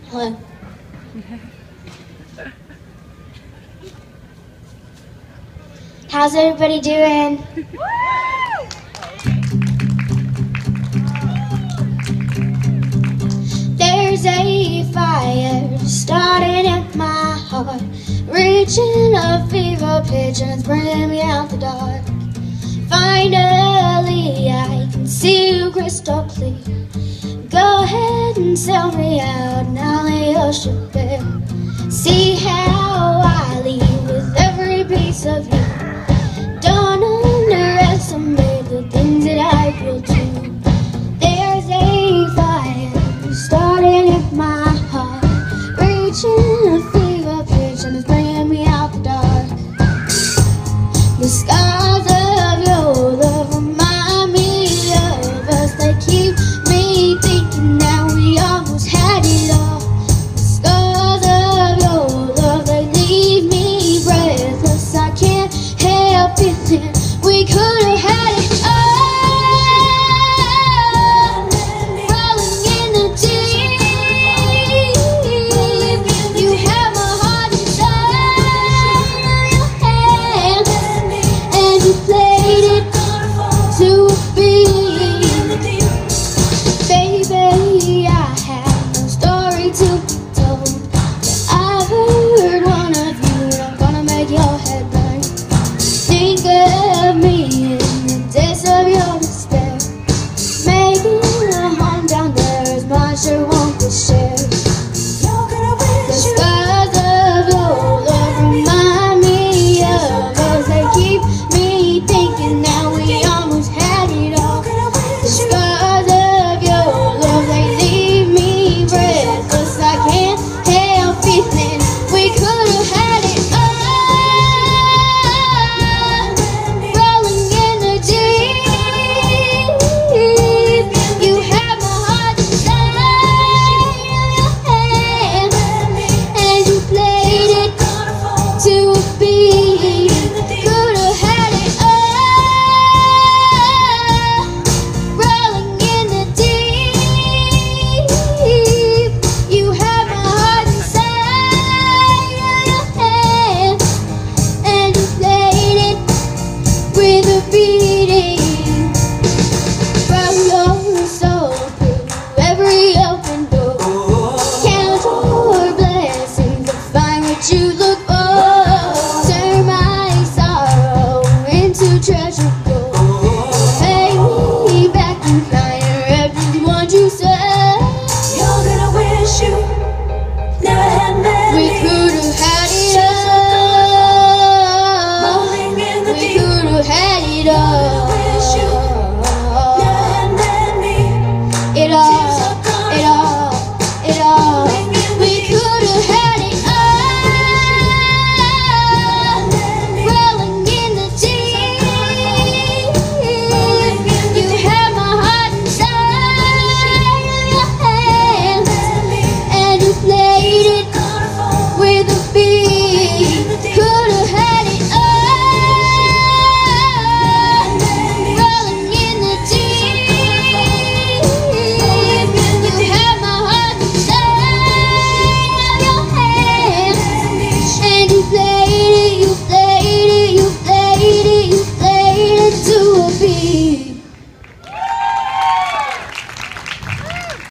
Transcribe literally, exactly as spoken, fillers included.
What? How's everybody doing? There's a fire starting in my heart, reaching a fever pitch and it's bringing me out the dark. Finally I can see you crystal clear. Go ahead and sell me out and I'll lay your ship bare. See how I leave with every piece of you. Don't underestimate the things that I feel too.